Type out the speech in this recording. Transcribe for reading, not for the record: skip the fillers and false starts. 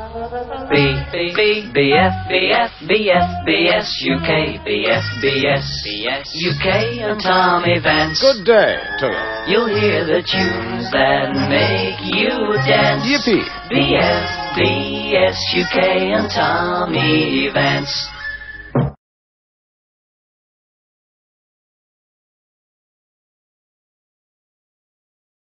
UK and Tommy Vance. Good day to you. You'll hear the tunes that make you dance. Yippee. BS, UK and Tommy Vance.